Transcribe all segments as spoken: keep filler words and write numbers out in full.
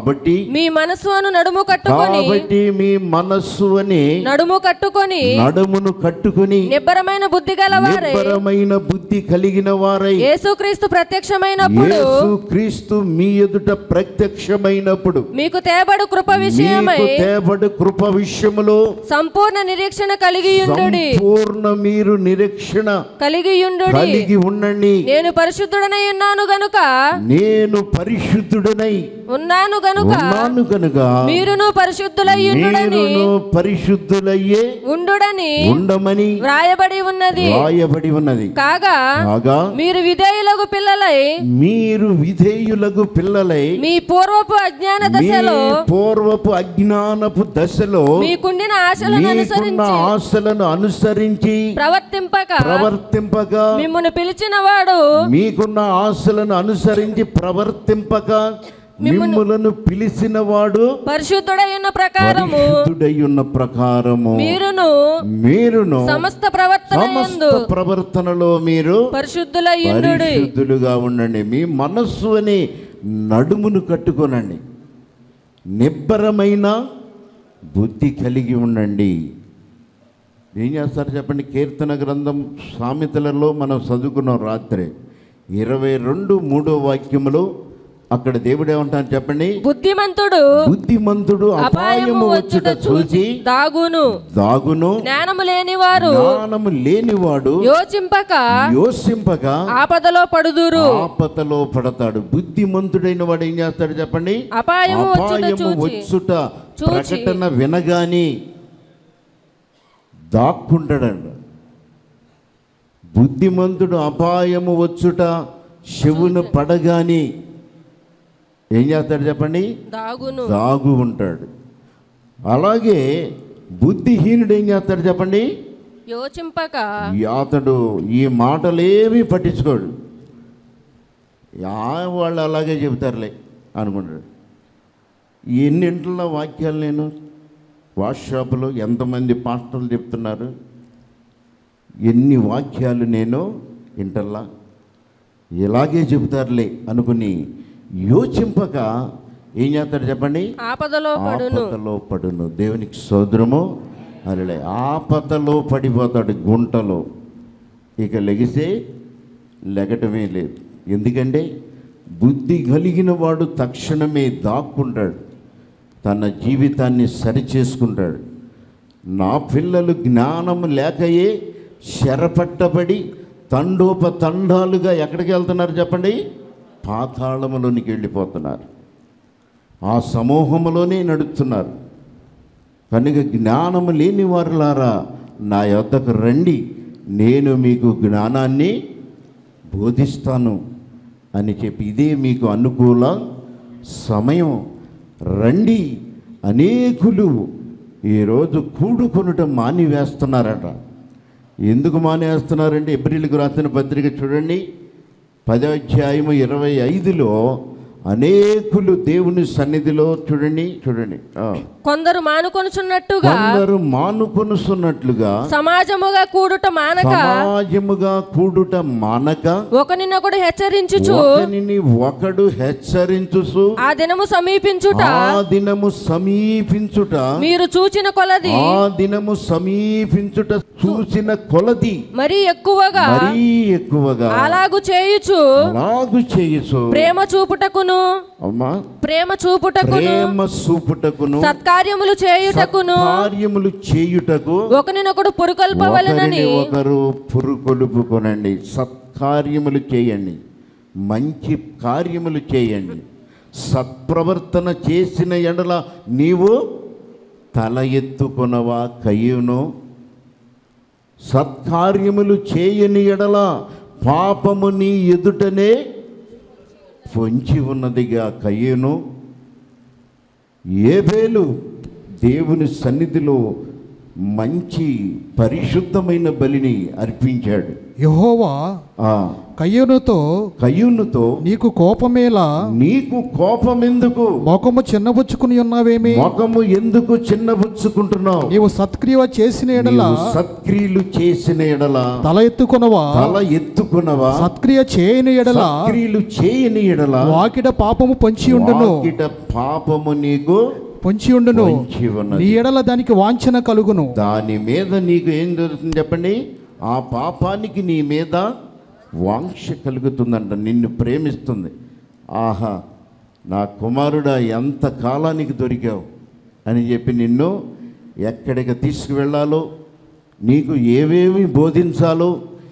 కాబట్టి మీ మనస్సు అను నడుము కట్టుకొని కాబట్టి మీ మనస్సు అని నడుము కట్టుకొని నడుమును కట్టుకొని నిబ్బరమైన బుద్ధి గలవారై నిబ్బరమైన బుద్ధి కలిగిన వారై యేసుక్రీస్తు ప్రత్యక్షమైనప్పుడు యేసుక్రీస్తు మీ ఎదుట ప్రత్యక్షమైనప్పుడు మీకు తేబడు కృప విషయమై మీకు తేబడు కృప విషయములో సంపూర్ణ నిరీక్షణ కలిగి ఉండుడి. సంపూర్ణ మీరు నిరీక్షణ కలిగి ఉండుడి. కలిగి ఉండండి. నేను పరిశుద్ధుడనై ఉన్నాను గనుక నేను పరిశుద్ధుడనై ఉన్నాను గనుక ఉన్నాను గనుక మీరును పరిశుద్ధులై ఉండుడని మీరును పరిశుద్ధులయ్యే ఉండుడని ఉండమని వ్రాయబడి ఉన్నది వ్రాయబడి ఉన్నది. కాగా కాగా మీరు విధేయులకు పిల్లలై మీరు విధేయులకు పిల్లలై మీ పూర్వపు అజ్ఞాన దశలో మీ పూర్వపు అజ్ఞానపు దశలో మీకుండిన ఆశలను అనుసరించి ఆశలను అనుసరించి ప్రవర్తింపక ప్రవర్తింపక మిమ్మును పిలిచిన వాడు మీకున్న ఆశలను అనుసరించి ప్రవర్తింపక మిమ్ములను పిలిచిన వాడు పరిశుద్ధుడైన ప్రకారము పరిశుద్ధుడైన ప్రకారము మీరును మీరును సమస్త ప్రవర్తన యందు సమస్త ప్రవర్తనలో మీరు పరిశుద్ధులై ఉండుడి. పరిశుద్ధులుగా ఉండండి. మీ మనస్సు అని నడుమును కట్టుకోనండి. నిబ్బరమైన బుద్ధి కలిగి ఉండండి. ఏం చేస్తారు చెప్పండి? కీర్తన గ్రంథం సామెతలలో మనం చదువుకున్నాం రాత్రి ఇరవై రెండు మూడో వాక్యములో. అక్కడ దేవుడు ఏమంటారు చెప్పండి? బుద్ధిమంతుడు బుద్ధిమంతుడు అపాయము వచ్చుట చూచి దాగును దాగును జ్ఞానము లేనివారు జ్ఞానము లేనివాడు యోచింపక యోచింపక ఆపదలో పడుదురు. ఆపదలో పడతాడు. బుద్ధిమంతుడైన వాడు ఏం చేస్తాడు చెప్పండి? అపాయము అపాయము వచ్చుట ప్రకటన వినగాని దాక్కుంటాడంట. బుద్ధిమంతుడు అపాయము వచ్చుట శివును పడగాని ఏం చేస్తాడు చెప్పండి? దాగును దాగు ఉంటాడు. అలాగే బుద్ధిహీనుడు ఏం చేస్తాడు చెప్పండి? యోచింపక అతడు ఈ మాటలేవి పట్టించుకోడు. వాళ్ళు అలాగే చెబుతారులే అనుకుంటాడు. ఎన్నింటిలో వాక్యాలు నేను వాట్సాప్లో ఎంతమంది పాస్టర్లు చెప్తున్నారు, ఎన్ని వాక్యాలు నేను ఇంటల్లా ఇలాగే చెబుతారులే అనుకుని యోచింపక ఏం చేస్తాడు చెప్పండి? ఆపదలో పడును. ఆపదలో పడును. దేవునికి స్తోత్రము. అరే ఆపదలో పడిపోతాడు గుంటలో. ఇక లెగిసే లెగటమే లేదు. ఎందుకంటే బుద్ధి కలిగిన వాడు తక్షణమే దాక్కుంటాడు, తన జీవితాన్ని సరిచేసుకుంటాడు. నా పిల్లలు జ్ఞానం లేకయే శరపట్టబడి తండోపతండాలుగా ఎక్కడికి వెళ్తున్నారు చెప్పండి? పాతాళములోనికి వెళ్ళిపోతున్నారు. ఆ సమూహంలోనే నడుస్తున్నారు. కనుక జ్ఞానము లేని వారులారా నా యొద్దకు రండి, నేను మీకు జ్ఞానాన్ని బోధిస్తాను అని చెప్పి ఇదే మీకు అనుకూల సమయం. రండి. అనేకులు ఈరోజు కూడుకొనటం మానివేస్తున్నారట. ఎందుకు మానేస్తున్నారంటే ఎబ్రిల్కు రాసిన పత్రిక చూడండి, పదో అధ్యాయము ఇరవై ఐదులో అనేకులు దేవుని సన్నిధిలో చూడండి చూడండి కొందరు మానుకొనుచున్నట్టుగా కొందరు మానుకొనుచున్నట్లుగా సమాజముగా కూడుట మానక సమాజముగా కూడుట మానక ఒకనినొకడు హెచ్చరించుచు ఒకనిని ఒకడు హెచ్చరించుచు ఆ దినము సమీపించుట ఆ దినము సమీపించుట మీరు చూచిన కొలది ఆ దినము సమీపించుట చూసిన కొలది మరీ ఎక్కువగా మరీ ఎక్కువగా అలాగు చేయుచు అలాగు చేయుచు ప్రేమ చూపుటకును అమ్మా ప్రేమ చూపుటకును ప్రేమ చూపుటకును సత్కార్యములు చేయుటకును కార్యములు చేయుటకు ఒకనినొకడు పురుకొల్పవలెనని ఒకరు పురుకొలుపుకొనండి. సత్కార్యములు చేయండి, మంచి కార్యములు చేయండి. సత్ప్రవర్తన చేసిన ఎడల నీవు తల ఎత్తుకొనవా కయ్యును, సత్కార్యములు చేయని ఎడల పాపము నీ ఎదుటనే పొంచి ఉన్నదిగా కయ్యును. ఏబేలు దేవుని సన్నిధిలో మంచి పరిశుద్ధమైన బలిని అర్పించాడు. యెహోవా ఆ కయ్యూనుతో కయ్యూనుతో నీకు కోపమేలా, నీకు కోపం ఎందుకు, ముఖము చిన్నబుచ్చుకుని ఉన్నావేమి, ముఖము ఎందుకు చిన్నబుచ్చుకుంటున్నావు, నీవు సత్క్రియ చేసిన ఎడల నీవు సత్క్రియలు చేసిన ఎడల తల ఎత్తుకొనవా, తల ఎత్తుకునవా, సత్క్రియ చేయని ఎడల సత్క్రియలు చేయని ఎడల వాకిట పాపము పొంచి ఉండును, వాకిట పాపము నీకు పొంచి ఉండును, పొంచి ఉన్నది. నీ ఎడల దానికి వాంఛన కలుగును. దాని మీద నీకు ఏం జరుగుతుంది చెప్పండి, ఆ పాపానికి నీ మీద వాంఛ కలుగుతుందంట, నిన్ను ప్రేమిస్తుంది. ఆహా నా కుమారుడా ఎంత కాలానికి దొరికావు అని చెప్పి నిన్ను ఎక్కడికి తీసుకువెళ్ళాలో, నీకు ఏవేవి బోధించాలో,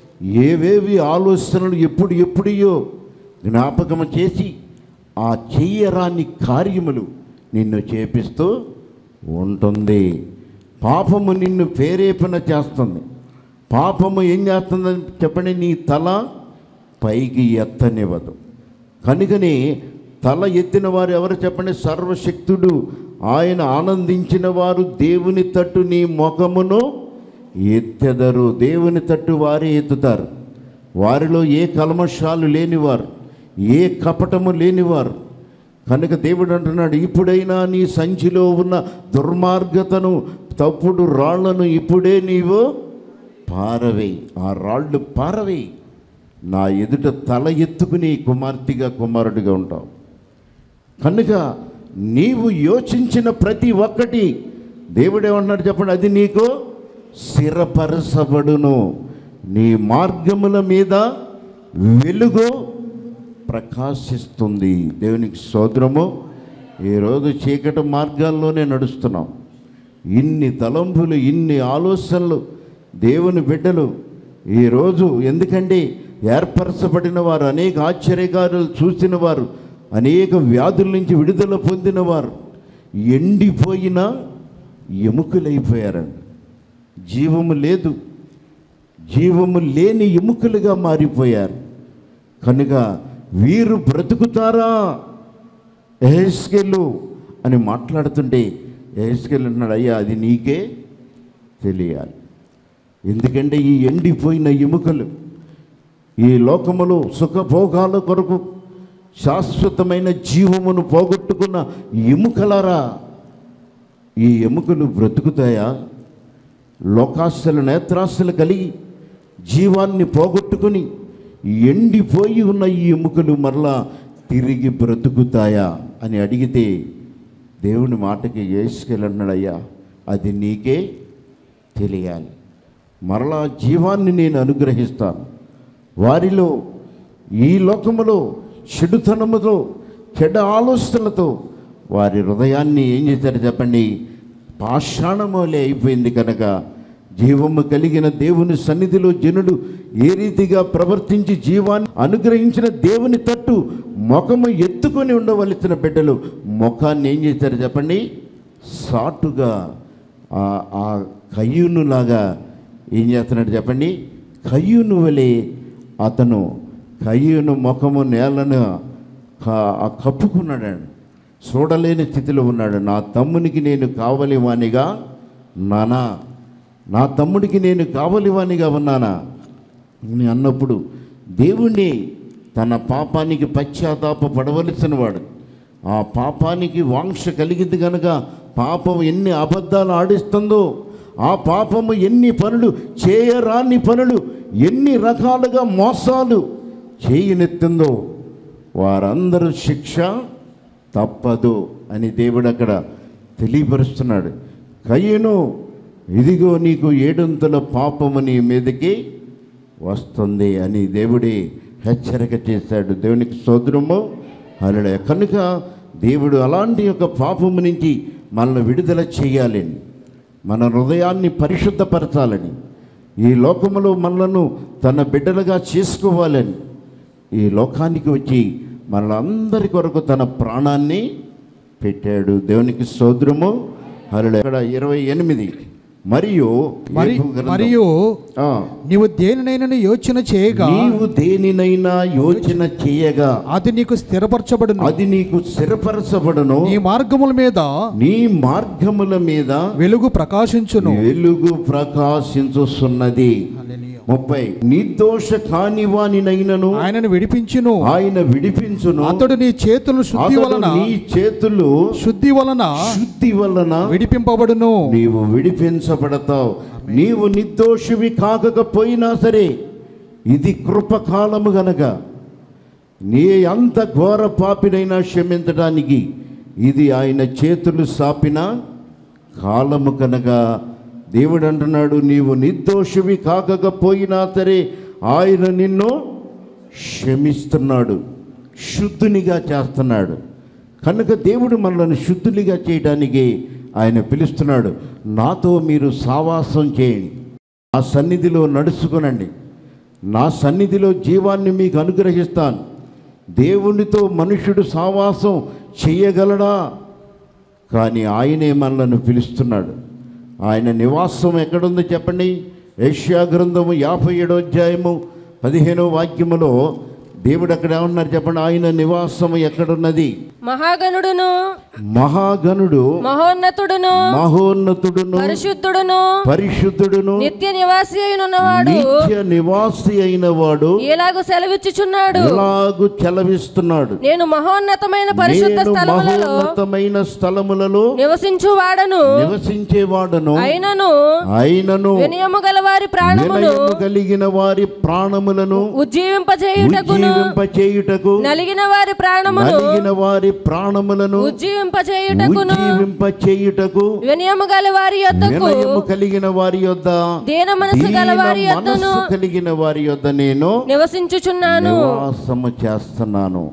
ఏవేవి ఆలోచనలు ఎప్పుడు ఎప్పుడో జ్ఞాపకం చేసి ఆ చెయ్యరాని కార్యములు నిన్ను చేపిస్తూ ఉంటుంది. పాపము నిన్ను ప్రేరేపణ చేస్తుంది. పాపము ఏం చేస్తుందని చెప్పండి, నీ తల పైకి ఎత్తనివ్వదు. కనుకనే తల ఎత్తిన వారు ఎవరు చెప్పండి, సర్వశక్తుడు ఆయన ఆనందించిన వారు దేవుని తట్టు నీ ముఖమును ఎత్తెదరు. దేవుని తట్టు వారే ఎత్తుతారు. వారిలో ఏ కల్మషాలు లేనివారు, ఏ కపటము లేనివారు. కనుక దేవుడు అంటున్నాడు, ఇప్పుడైనా నీ సంచిలో ఉన్న దుర్మార్గతను, తప్పుడు రాళ్లను ఇప్పుడే నీవు పారవేయి. ఆ రాళ్ళు పారవేయి. నా ఎదుట తల ఎత్తుకుని కుమార్తెగా కుమారుడిగా ఉంటావు. కనుక నీవు యోచించిన ప్రతి ఒక్కటి దేవుడేమన్నాడు చెప్పండి, అది నీకు స్థిరపరచబడును. నీ మార్గముల మీద వెలుగు ప్రకాశిస్తుంది. దేవునికి స్తోత్రము. ఈరోజు చీకటి మార్గాల్లోనే నడుస్తున్నాం. ఇన్ని తలంపులు, ఇన్ని ఆలోచనలు దేవుని బిడ్డలు ఈరోజు ఎందుకంటే ఏర్పరచబడిన వారు, అనేక ఆశ్చర్యకార్యాలు చూసిన వారు, అనేక వ్యాధుల నుంచి విడుదల పొందిన వారు ఎండిపోయిన ఎముకలైపోయారండి. జీవము లేదు, జీవము లేని ఎముకలుగా మారిపోయారు. కనుక వీరు బ్రతుకుతారా యెహెజ్కేలు అని మాట్లాడుతుంటే యెహెజ్కేలు అంటున్నాడు, అయ్యా అది నీకే తెలియాలి. ఎందుకంటే ఈ ఎండిపోయిన ఎముకలు ఈ లోకములో సుఖభోగాల కొరకు శాశ్వతమైన జీవమును పోగొట్టుకున్న ఎముకలారా, ఈ ఎముకలు బ్రతుకుతాయా? లోకాశలు, నేత్రాశలు కలిగి జీవాన్ని పోగొట్టుకుని ఎండిపోయి ఉన్న ఈ ఎముకలు మరలా తిరిగి బ్రతుకుతాయా అని అడిగితే దేవుని మాటకి యెహెజ్కేలు అన్నాడు, అయ్యా అది నీకే తెలియాలి. మరలా జీవాన్ని నేను అనుగ్రహిస్తాను. వారిలో ఈ లోకములో చెడుతనముతో, చెడ్డ ఆలోచనలతో వారి హృదయాన్ని ఏం చేశారు చెప్పండి, పాషాణమోలే అయిపోయింది. కనుక జీవము కలిగిన దేవుని సన్నిధిలో జనుడు ఏ రీతిగా ప్రవర్తించి జీవాన్ని అనుగ్రహించిన దేవుని తట్టు ముఖము ఎత్తుకొని ఉండవలసిన బిడ్డలు ముఖాన్ని ఏం చేశారు చెప్పండి, సాటుగా ఆ కయ్యూనులాగా ఏం చేస్తున్నాడు చెప్పండి, కయ్యూను వలె అతను కయ్యూను ముఖము నేలను కప్పుకున్నాడు. చూడలేని స్థితిలో ఉన్నాడు. నా తమ్మునికి నేను కావలి వానిగా నానా, నా తమ్ముడికి నేను కావలి వానిగా ఉన్నానా అని అన్నప్పుడు దేవుణ్ణి తన పాపానికి పశ్చాత్తాప పడవలసిన వాడు. ఆ పాపానికి వాంఛ కలిగింది కనుక పాపం ఎన్ని అబద్ధాలు ఆడిస్తుందో, ఆ పాపము ఎన్ని పనులు, చేయరాని పనులు, ఎన్ని రకాలుగా మోసాలు చేయనెత్తుందో వారందరూ శిక్ష తప్పదు అని దేవుడు అక్కడ తెలియపరుస్తున్నాడు. కయ్యూను, ఇదిగో నీకు ఏడంతుల పాపము నీ మీదకి వస్తుంది అని దేవుడే హెచ్చరిక చేశాడు. దేవునికి స్తోత్రము. హల్లెలూయా. కనుక దేవుడు అలాంటి యొక్క పాపము నుంచి మనల్ని విడుదల చేయాలని, మన హృదయాన్ని పరిశుద్ధపరచాలని, ఈ లోకములో మనలను తన బిడ్డలుగా చేసుకోవాలని ఈ లోకానికి వచ్చి మనలందరి కొరకు తన ప్రాణాన్ని పెట్టాడు. దేవునికి స్తోత్రము. హల్లెలూయా. ఇక్కడ ఇరవై ఎనిమిది మరియు మరియు నీవు దేనినైనా యోచన చేయగా, నీవు దేనినైనా యోచన చేయగా అది నీకు స్థిరపరచబడును, అది నీకు స్థిరపరచబడును. నీ మార్గముల మీద, నీ మార్గముల మీద వెలుగు ప్రకాశించును, వెలుగు ప్రకాశించుచున్నది. హల్లెలూయా. ముప్పై నిర్దోష కాని వానినైనను ఆయనను విడిపించును, ఆయన విడిపించును. అతడు నీ చేతులు శుద్ధి అతడు వలన నీ చేతులు శుద్ధి వలన శుద్ధి వలన విడిపింపబడును. నీవు విడిపించబడతావు. నీవు నిర్దోషివి కాకపోయినా సరే, ఇది కృపకాలము గనక నీ అంత ఘోర పాపినైనా క్షమించడానికి ఇది ఆయన చేతులు సాపిన కాలము కనుక దేవుడు అంటున్నాడు, నీవు నిర్దోషివి కాకపోయినా సరే ఆయన నిన్ను క్షమిస్తున్నాడు, శుద్ధునిగా చేస్తున్నాడు. కనుక దేవుడు మనల్ని శుద్ధునిగా చేయడానికి ఆయన పిలుస్తున్నాడు. నాతో మీరు సావాసం చేయండి, నా సన్నిధిలో నడుచుకునండి, నా సన్నిధిలో జీవాన్ని మీకు అనుగ్రహిస్తాను. దేవునితో మనుషుడు సావాసం చేయగలడా? కానీ ఆయనే మనలను పిలుస్తున్నాడు. ఆయన నివాసం ఎక్కడుందో చెప్పండి. యెషయా గ్రంథము యాభై ఏడో అధ్యాయము పదిహేనో వాక్యములో దేవుడు అక్కడ ఏమన్నారు చెప్పండి? ఆయన నివాసము ఎక్కడున్నది? మహాగణుడును మహాగణుడు మహోన్నతుడును మహోన్నతుడును పరిశుద్ధుడును పరిశుద్ధుడును నిత్య నివాసి అయినవాడు నిత్య నివాసి అయిన వాడు ఎలాగూ సెలవిచ్చుచున్నాడు. ఎలాగూ చెలవిస్తున్నాడు. నేను మహోన్నతమైన పరిశుద్ధ నేను స్థలములలో మహోన్నతమైన స్థలములలో నివసించువాడను, నివసించేవాడను. అయినను అయినను వినయము గల వారి ప్రాణమును వినయము కలిగిన వారి ప్రాణములను ఉజ్జీవింపచేయుటకును ఉజ్జీవింపచేయుటకు నలిగిన వారి ప్రాణమును నలిగిన వారి ప్రాణములను ఉజ్జీవింపచేయుటకును ఉజ్జీవింపచేయుటకు వినయము గల వారి యొద్దకు వినయము కలిగిన వారి యొద్ద దీన మనసు గల వారి దీన యొద్దను మనస్సు కలిగిన వారి యొద్ద నేను నివసించుచున్నాను. నివాసము చేస్తున్నాను.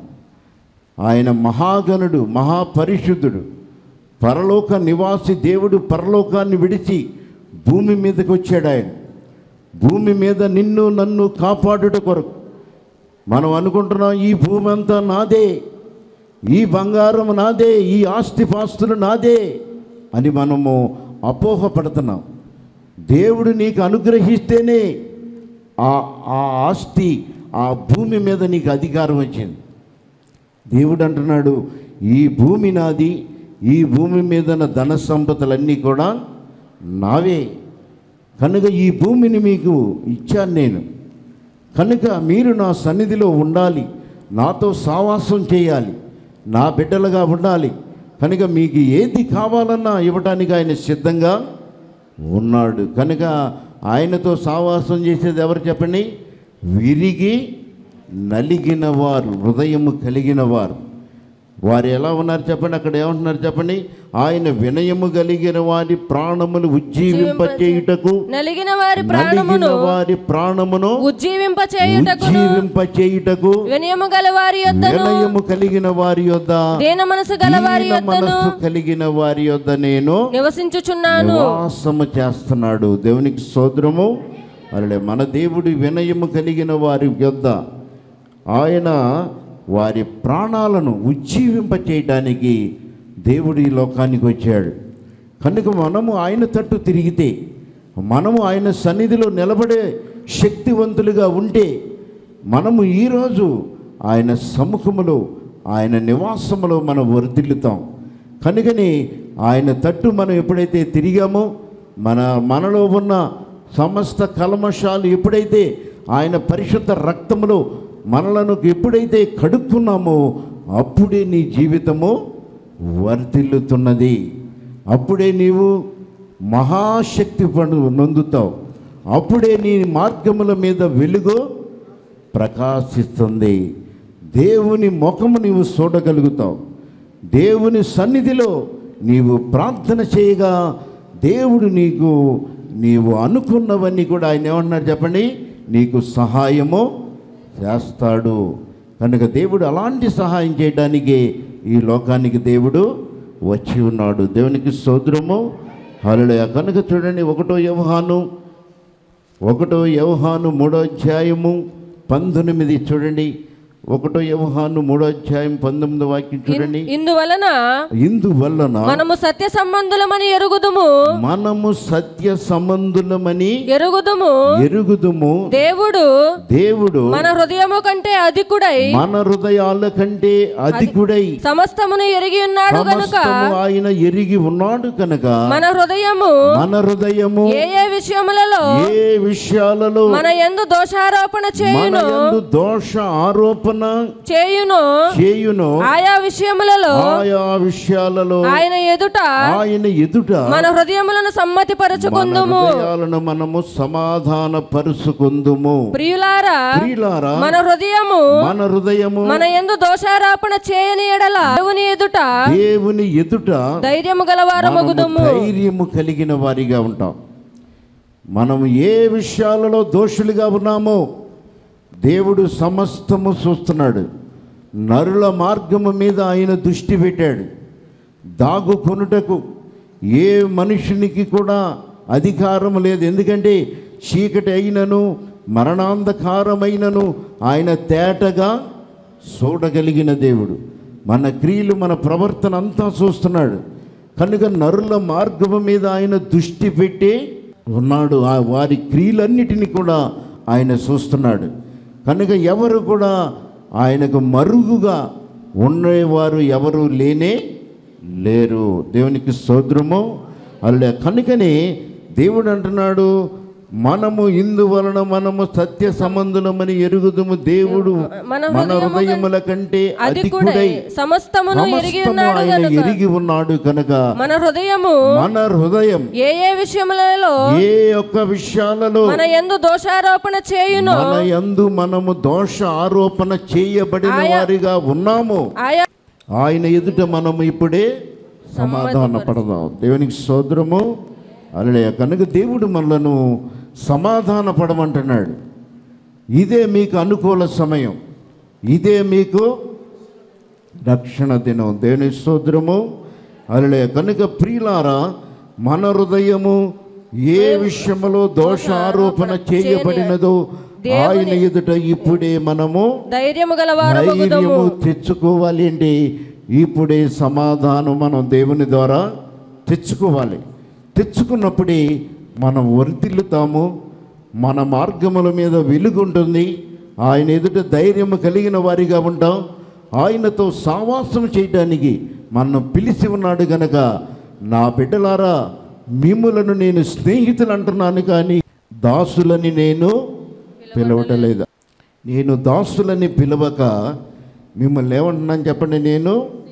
ఆయన మహాగణుడు, మహాపరిశుద్ధుడు, పరలోక నివాసి దేవుడు. పరలోకాన్ని విడిచి భూమి మీదకి వచ్చాడు. ఆయన భూమి మీద నిన్ను నన్ను కాపాడుట కొరకు. మనం అనుకుంటున్నాం ఈ భూమి అంతా నాదే, ఈ బంగారం నాదే, ఈ ఆస్తిపాస్తులు నాదే అని మనము అపోహపడుతున్నాం. దేవుడు నీకు అనుగ్రహిస్తేనే ఆ ఆ ఆస్తి, ఆ భూమి మీద నీకు అధికారం వచ్చింది. దేవుడు అంటున్నాడు, ఈ భూమి నాది, ఈ భూమి మీద ధన సంపదలన్నీ కూడా నావే, కనుక ఈ భూమిని మీకు ఇచ్చాను నేను. కనుక మీరు నా సన్నిధిలో ఉండాలి, నాతో సావాసం చేయాలి, నా బిడ్డలుగా ఉండాలి. కనుక మీకు ఏది కావాలన్నా ఇవ్వటానికి ఆయన సిద్ధంగా ఉన్నాడు. కనుక ఆయనతో సావాసం చేసేది ఎవరు చెప్పండి? విరిగి నలిగిన వారు, హృదయము కలిగిన వారు. వారు ఎలా ఉన్నారు చెప్పండి? అక్కడ ఏమంటున్నారు చెప్పండి? ఆయన వినయము కలిగిన వారి ప్రాణములు ఉజ్జీవింపచేయుటకు నలిగిన వారి ప్రాణమును వారి ప్రాణమును ఉజ్జీవింపచేయుటకు ఉజ్జీవింపచేయుటకు వినయము గల వారి యొద్దను వినయము కలిగిన వారి యొద్ద దీన మనసు గల వారి దీన యొద్దను మనస్సు కలిగిన వారి యొద్ద నేను నివసించుచున్నాను. నివాసము చేస్తున్నాడు. దేవునికి స్తోత్రము. అరే, మన దేవుడు వినయము కలిగిన వారి యొద్ద ఆయన వారి ప్రాణాలను ఉజ్జీవింపచేయడానికి దేవుడు ఈ లోకానికి వచ్చాడు. కనుక మనము ఆయన తట్టు తిరిగితే, మనము ఆయన సన్నిధిలో నిలబడే శక్తివంతులుగా ఉంటే, మనము ఈరోజు ఆయన సముఖములో, ఆయన నివాసములో మనం వర్ధిల్లుతాం. కనుకని ఆయన తట్టు మనం ఎప్పుడైతే తిరిగామో, మన మనలో ఉన్న సమస్త కల్మషాలు ఎప్పుడైతే ఆయన పరిశుద్ధ రక్తములో మనలను ఎప్పుడైతే కడుక్కున్నామో, అప్పుడే నీ జీవితము వర్ధిల్లుతున్నది. అప్పుడే నీవు మహాశక్తి నొందుతావు. అప్పుడే నీ మార్గముల మీద వెలుగు ప్రకాశిస్తుంది. దేవుని ముఖము నీవు చూడగలుగుతావు. దేవుని సన్నిధిలో నీవు ప్రార్థన చేయగా దేవుడు నీకు నీవు అనుకున్నవన్నీ కూడా ఆయన ఏమన్నారు చెప్పండి? నీకు సహాయము చేస్తాడు. కనుక దేవుడు అలాంటి సహాయం చేయడానికి ఈ లోకానికి దేవుడు వచ్చి ఉన్నాడు. దేవునికి స్తోత్రము. హల్లెలూయా. కనుక చూడండి, ఒకటో యోహాను ఒకటో యోహాను మూడో అధ్యాయము పంతొమ్మిది చూడండి. ఒకటో యోహాను మూడో అధ్యాయం పంతొమ్మిదో వాక్యం చూడండి. ఇందువలన ఇందువలన మనము సత్య సంబంధులమని ఎరుగుదుము మనము సత్య సంబంధులమని ఎరుగుదుము ఎరుగుదుము దేవుడు దేవుడు మన హృదయము కంటే అధికుడై మన హృదయాల కంటే అధికుడై సమస్తమును ఎరిగి ఉన్నాడు గనుక సమస్తము ఆయన ఎరిగి ఉన్నాడు కనుక మన హృదయము మన హృదయము ఏ ఏ విషయములలో ఏ విషయాలలో మన యందు దోషారోపణ మన చేయును యందు దోష ఆరోపణ చేయును చేయును ఆయా విషయములలో ఆయా విషయాలలో ఆయన ఎదుట ఆయన ఎదుట మన హృదయములను సమ్మతి మన పరచుకుందుము. హృదయాలను మనము సమాధాన పరుచుకుందుము. ప్రియులారా ప్రియులారా మన హృదయము మన హృదయము మన యందు దోషారోపణ చేయని ఎడల దేవుని ఎదుట దేవుని ఎదుట ధైర్యము గలవారమగుదుము. ధైర్యము కలిగిన వారిగా ఉంటాం. మనం ఏ విషయాలలో దోషులుగా ఉన్నామో దేవుడు సమస్తము చూస్తున్నాడు. నరుల మార్గము మీద ఆయన దృష్టి పెట్టాడు. దాగుకొనుటకు ఏ మనుషునికి కూడా అధికారం లేదు. ఎందుకంటే చీకటి అయినను మరణాంధకారమైనను ఆయన తేటగా చూడగలిగిన దేవుడు. మన క్రియలు మన ప్రవర్తన అంతా చూస్తున్నాడు కనుక నరుల మార్గము మీద ఆయన దృష్టి పెట్టి ఉన్నాడు. ఆ వారి క్రియలన్నిటినీ కూడా ఆయన చూస్తున్నాడు కనుక ఎవరు కూడా ఆయనకు మరుగుగా ఉండేవారు ఎవరు లేనే లేరు. దేవునికి స్తోత్రము. అలా కనుకనే దేవుడు అంటున్నాడు, మనము ఇందువలన మనము సత్య సంబంధులమని ఎరుగుదుము. దేవుడు మన హృదయముల కంటే అధికుడై సమస్తమును ఎరిగి ఉన్నాడు ఆయన గనుక ఎరిగి ఉన్నాడు కనుక మన హృదయము మన హృదయం ఏ ఏ విషయములలో ఏ ఒక్క విషయాలలో మన యందు దోషారోపణ చేయును మన యందు మనము దోష ఆరోపణ చేయబడిన వారిగా ఉన్నాము. ఆయా ఆయన ఎదుట మనము ఇప్పుడే సమాధాన పడదాం. దేవునికి స్తోత్రము. అలే కనుక దేవుడు మనలను సమాధాన పడమంటున్నాడు. ఇదే మీకు అనుకూల సమయం, ఇదే మీకు రక్షణ దినం. దేవుని స్తోత్రము. అలే కనుక ప్రియులారా మన హృదయము ఏ విషయములో దోష ఆరోపణ చేయబడినదో ఆయన ఎదుట ఇప్పుడే మనము ధైర్యము గలవారమగుదుము. ధైర్యము తెచ్చుకోవాలి. అంటే ఇప్పుడే సమాధానం మనం దేవుని ద్వారా తెచ్చుకోవాలి. తెచ్చుకున్నప్పుడే మనం వర్ధిల్లుతాము. మన మార్గముల మీద వెలుగుంటుంది. ఆయన ఎదుట ధైర్యము కలిగిన వారిగా ఉంటాం. ఆయనతో సావాసం చేయడానికి మనం పిలిచి ఉన్నాడు గనక, నా బిడ్డలారా మిమ్ములను నేను స్నేహితులు అంటున్నాను కానీ దాసులని నేను పిలవటలేదు. నేను దాసులని పిలవక మిమ్మల్ని ఏమంటున్నాను చెప్పండి, నేను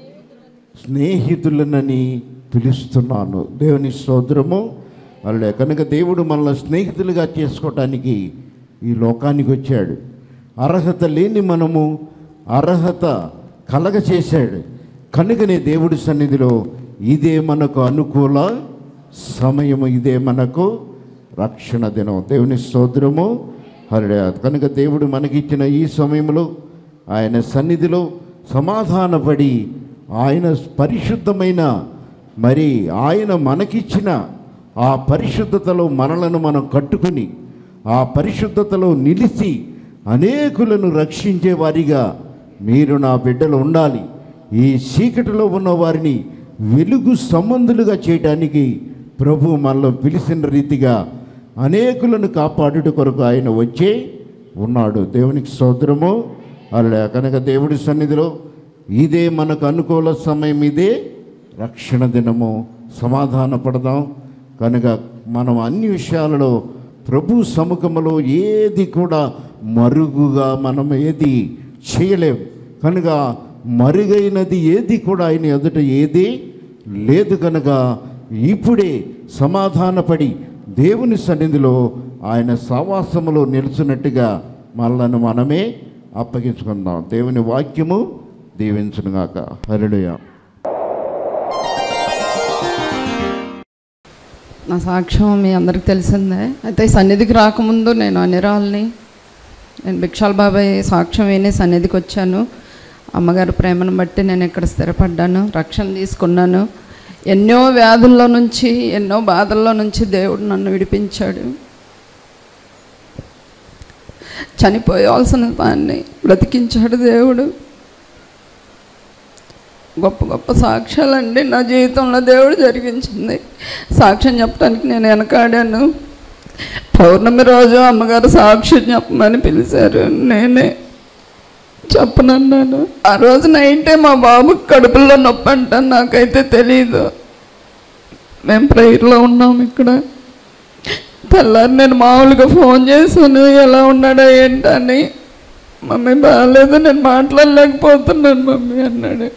స్నేహితులనని పిలుస్తున్నాను. దేవుని స్తోత్రము. అలా కనుక దేవుడు మనల్ని స్నేహితులుగా చేసుకోవటానికి ఈ లోకానికి వచ్చాడు. అర్హత లేని మనము అర్హత కలగ చేశాడు కనుకనే దేవుడి సన్నిధిలో ఇదే మనకు అనుకూల సమయము, ఇదే మనకు రక్షణ దినం. దేవుని స్తోత్రము. హల్లెలూయా. కనుక దేవుడు మనకిచ్చిన ఈ సమయంలో ఆయన సన్నిధిలో సమాధానపడి ఆయన పరిశుద్ధమైన మరి ఆయన మనకిచ్చిన ఆ పరిశుద్ధతలో మనలను మనం కట్టుకుని ఆ పరిశుద్ధతలో నిలిచి అనేకులను రక్షించే వారిగా మీరు నా బిడ్డలు ఉండాలి. ఈ చీకటిలో ఉన్న వారిని వెలుగు సంబంధులుగా చేయడానికి ప్రభు మనలో పిలిచిన రీతిగా అనేకులను కాపాడుట కొరకు ఆయన వచ్చే ఉన్నాడు. దేవునికి స్తోత్రము. అలా కనుక దేవుడి సన్నిధిలో ఇదే మనకు అనుకూల సమయం, ఇదే రక్షణ దినము. సమాధాన పడదాం. కనుక మనం అన్ని విషయాలలో ప్రభు సముఖములో ఏది కూడా మరుగుగా మనం ఏది చేయలేం. కనుక మరుగైనది ఏది కూడా ఆయన ఎదుట ఏది లేదు. కనుక ఇప్పుడే సమాధానపడి దేవుని సన్నిధిలో ఆయన సావాసములో నిలిచినట్టుగా మనలను మనమే అప్పగించుకుందాం. దేవుని వాక్యము దీవించునుగాక. హల్లెలూయా. నా సాక్ష్యం మీ అందరికి తెలిసిందే. అయితే సన్నిధికి రాకముందు నేను అనిరాల్ని, నేను భిక్షాల బాబాయ్ సాక్ష్యం విని సన్నిధికి వచ్చాను. అమ్మగారు ప్రేమను బట్టి నేను ఇక్కడ స్థిరపడ్డాను, రక్షణ తీసుకున్నాను. ఎన్నో వ్యాధుల్లో నుంచి, ఎన్నో బాధల్లో నుంచి దేవుడు నన్ను విడిపించాడు. చనిపోయాల్సిన దాన్ని బ్రతికించాడు దేవుడు. గొప్ప గొప్ప సాక్ష్యాలండి నా జీవితంలో దేవుడు జరిగించింది. సాక్ష్యం చెప్పడానికి నేను వెనకాడాను. పౌర్ణమి రోజు అమ్మగారు సాక్ష్యం చెప్పమని పిలిచారు, నేనే చెప్పనన్నాను. ఆ రోజు నైటే మా బాబుకి కడుపులో నొప్పి అంట, నాకైతే తెలీదు. మేము ప్రేయర్లో ఉన్నాము ఇక్కడ. తెల్లారి నేను మామూలుగా ఫోన్ చేశాను, ఎలా ఉన్నాడా ఏంటని. మమ్మీ బాగాలేదు, నేను మాట్లాడలేకపోతున్నాను మమ్మీ అన్నాడు.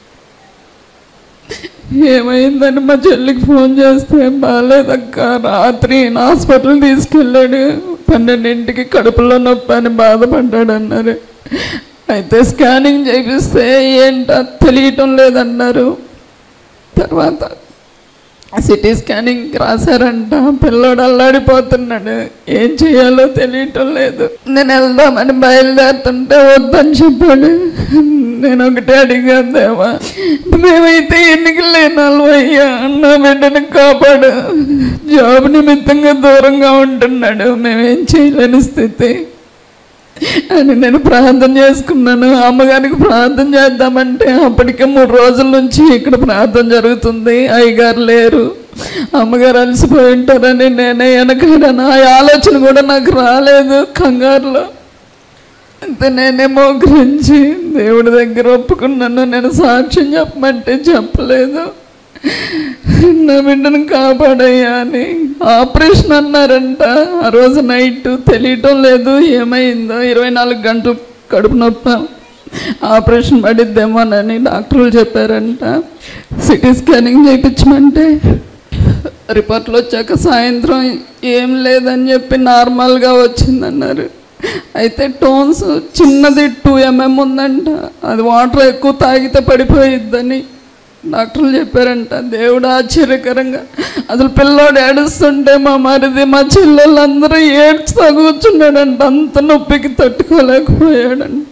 ఏమైందని మా చెల్లికి ఫోన్ చేస్తే బాగాలేదక్క, రాత్రి హాస్పిటల్ తీసుకెళ్ళాడు, పన్నెండింటికి కడుపులో నొప్పి అని బాధపడ్డాడు అన్నారు. అయితే స్కానింగ్ చేపిస్తే ఏంటో తెలియటం లేదన్నారు. తర్వాత సిటీ స్కానింగ్ రాశారంట. పిల్లోడు అల్లాడిపోతున్నాడు, ఏం చేయాలో తెలియటం లేదు. నేను వెళ్దామని బయలుదేరుతుంటే వద్దని చెప్పాడు. నేను ఒకటే అడిగాను, దేవా మేమైతే ఎన్నికలు లేనాలు అయ్యా, నా బిడ్డను కాపాడు, జాబ్ నిమిత్తంగా దూరంగా ఉంటున్నాడు, మేమేం చేయలేని స్థితి అని నేను ప్రార్థన చేసుకున్నాను. అమ్మగారికి ప్రార్థన చేద్దామంటే అప్పటికే మూడు రోజుల నుంచి ఇక్కడ ప్రార్థన జరుగుతుంది, అయ్యగారు లేరు, అమ్మగారు అలసిపోయి ఉంటారని నేనే వెనకాడాను. ఆ ఆలోచన కూడా నాకు రాలేదు కంగారులో. అంతే నేనేమో గురించి దేవుడి దగ్గర ఒప్పుకున్నాను. నేను సాక్ష్యం చెప్పమంటే చెప్పలేదు, నా బిడ్డను కాపాడయ్యా అని. ఆపరేషన్ అన్నారంట. ఆ రోజు నైట్ తెలియటం లేదు ఏమైందో, ఇరవై నాలుగు గంటలు కడుపు నొప్పి, ఆపరేషన్ పడిద్దేమోనని డాక్టర్లు చెప్పారంట. సిటీ స్కానింగ్ చేయించమంటే రిపోర్ట్లు వచ్చాక సాయంత్రం ఏం లేదని చెప్పి నార్మల్గా వచ్చిందన్నారు. అయితే టోన్స్ చిన్నది టూ ఎంఎం ఉందంట, అది వాటర్ ఎక్కువ తాగితే పడిపోయిద్దని డాక్టర్లు చెప్పారంట. దేవుడు ఆశ్చర్యకరంగా అసలు పిల్లోడు ఏడుస్తుంటే మా మరిది మా చెల్లెళ్ళు అందరూ ఏడ్చుతా కూర్చున్నాడంట, అంత నొప్పికి తట్టుకోలేకపోయాడంట.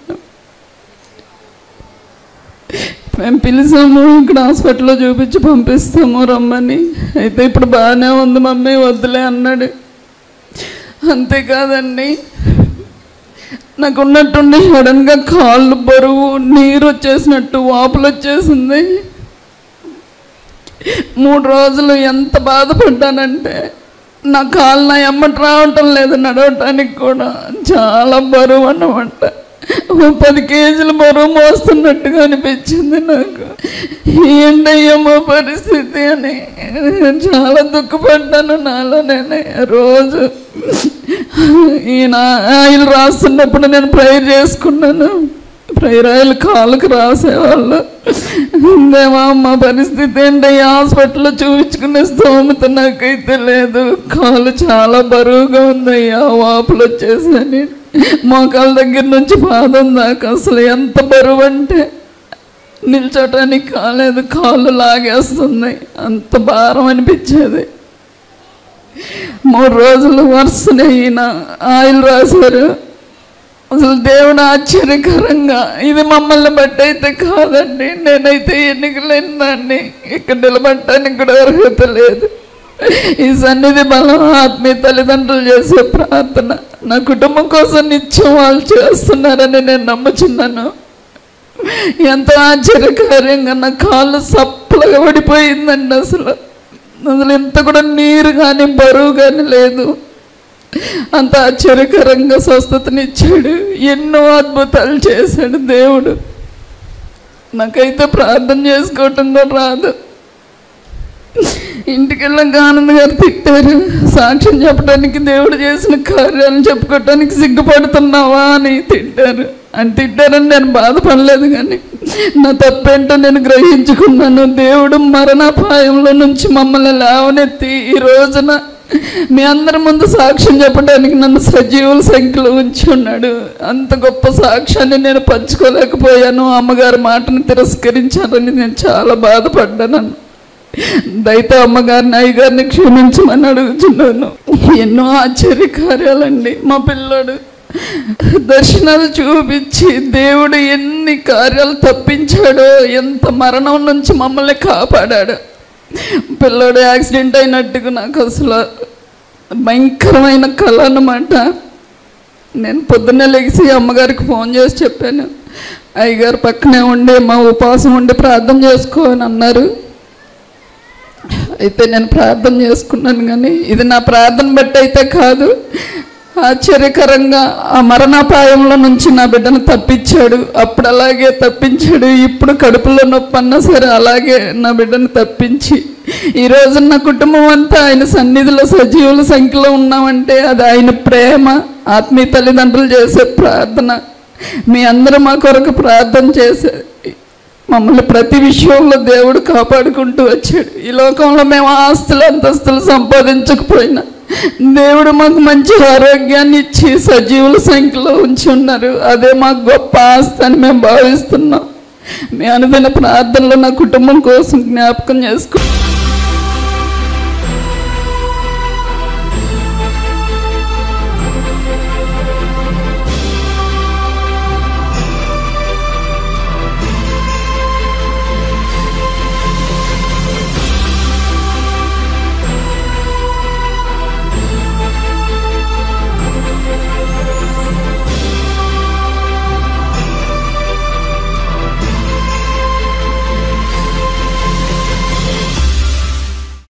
మేము పిలిచాము, ఇక్కడ హాస్పిటల్లో చూపించి పంపిస్తాము రమ్మని. అయితే ఇప్పుడు బాగానే ఉంది మమ్మీ వద్దులే అన్నాడు. అంతేకాదండి, నాకు ఉన్నట్టుండి సడన్గా కాళ్ళు బరువు, నీరు వచ్చేసినట్టు వాపులు వచ్చేసింది. మూడు రోజులు ఎంత బాధపడ్డానంటే నా కాళ్ళు నా ఎమ్మటి రావటం లేదు, నడవటానికి కూడా చాలా బరువు అన్నమాట. పది కేజీలు బరువు మోస్తున్నట్టుగా అనిపించింది నాకు. ఏంటయ్యమ్మో పరిస్థితి అని చాలా దుఃఖపడ్డాను నాలో నేనే. రోజు ఈయన ఆయిల్ రాస్తున్నప్పుడు నేను ప్రేయర్ చేసుకున్నాను. ప్రేయర్ ఆయిల్ కాళ్ళకు రాసేవాళ్ళు. దేవా మా పరిస్థితి ఏంటి, హాస్పిటల్లో చూపించుకునే స్తోమత నాకైతే లేదు, కాళ్ళు చాలా బరువుగా ఉందయ్యా, వాపులు వచ్చేసని మోకాళ్ళ దగ్గర నుంచి పాదం దాకా అసలు ఎంత బరువు అంటే నిల్చోటానికి కాలేదు, కాళ్ళు లాగేస్తుంది, అంత భారం అనిపించేది. మూడు రోజులు వరుసనే ఈయన ఆయిల్ రాశారు. అసలు దేవుడు ఆశ్చర్యకరంగా, ఇది మమ్మల్ని బట్టి అయితే కాదండి, నేనైతే ఎన్నికలేని దాన్ని, ఇక్కడ నిలబడటానికి కూడా అర్హత లేదు. ఈ సన్నిధి బలం ఆత్మీయ తల్లిదండ్రులు చేసే ప్రార్థన నా కుటుంబం కోసం నిత్యం వాళ్ళు చేస్తున్నారని నేను నమ్ముచున్నాను. ఎంతో ఆశ్చర్యకరంగా నా కాళ్ళు సప్పలుగా పడిపోయిందండి. అసలు అసలు ఇంత కూడా నీరు కానీ బరువు కానీ లేదు. అంత ఆశ్చర్యకరంగా స్వస్థతనిచ్చాడు, ఎన్నో అద్భుతాలు చేశాడు దేవుడు. నాకైతే ప్రార్థన చేసుకోవటం కూడా రాదు. ఇంటికి వెళ్ళాక ఆనంద్ గారు తిట్టారు, సాక్ష్యం చెప్పడానికి దేవుడు చేసిన కార్యాలను చెప్పుకోవటానికి సిగ్గుపడుతున్నావా అని తిట్టారు. అని తిట్టారని నేను బాధపడలేదు, కానీ నా తప్పేంటో నేను గ్రహించుకున్నాను. దేవుడు మరణాపాయంలో నుంచి మమ్మల్ని లేవనెత్తి ఈ రోజున మీ అందరి ముందు సాక్ష్యం చెప్పడానికి నన్ను సజీవుల సంఖ్యలో ఉంచి ఉన్నాడు. అంత గొప్ప సాక్ష్యాన్ని నేను పంచుకోలేకపోయాను. అమ్మగారి మాటను తిరస్కరించారని నేను చాలా బాధపడ్డాను. దయతో అమ్మగారిని అయ్యగారిని క్షమించమని అడుగుతున్నాను. ఎన్నో ఆశ్చర్యకార్యాలండి. మా పిల్లోడు దర్శనాలు చూపించి దేవుడు ఎన్ని కార్యాలు తప్పించాడో, ఎంత మరణం నుంచి మమ్మల్ని కాపాడాడు. పిల్లోడు యాక్సిడెంట్ అయినట్టుగా నాకు అసలు భయంకరమైన కళ అన్నమాట. నేను పొద్దున్నే లెగిసి అమ్మగారికి ఫోన్ చేసి చెప్పాను, అయ్యగారు పక్కనే ఉండి మా ఉపవాసం ఉండి ప్రార్థన చేసుకో అని అన్నారు. అయితే నేను ప్రార్థన చేసుకున్నాను, కానీ ఇది నా ప్రార్థన బట్టి అయితే కాదు. ఆశ్చర్యకరంగా ఆ మరణాపాయంలో నుంచి నా బిడ్డను తప్పించాడు. అప్పుడు అలాగే తప్పించాడు. ఇప్పుడు కడుపులో నొప్పి అన్నా సరే అలాగే నా బిడ్డను తప్పించి ఈరోజు నా కుటుంబం అంతా ఆయన సన్నిధిలో సజీవుల సంఖ్యలో ఉన్నామంటే అది ఆయన ప్రేమ, ఆత్మీయ తల్లిదండ్రులు చేసే ప్రార్థన. మీ అందరూ మా కొరకు ప్రార్థన చేసే మమ్మల్ని ప్రతి విషయంలో దేవుడు కాపాడుకుంటూ వచ్చాడు. ఈ లోకంలో మేము ఆస్తులు అంతస్తులు సంపాదించకపోయినా దేవుడు మాకు మంచి ఆరోగ్యాన్ని ఇచ్చి సజీవుల సంఖ్యలో ఉంచి ఉన్నారు. అదే మాకు గొప్ప ఆస్తి అని మేము భావిస్తున్నాం. మీ అనుదిన ప్రార్థనలో నా కుటుంబం కోసం జ్ఞాపకం చేసుకో.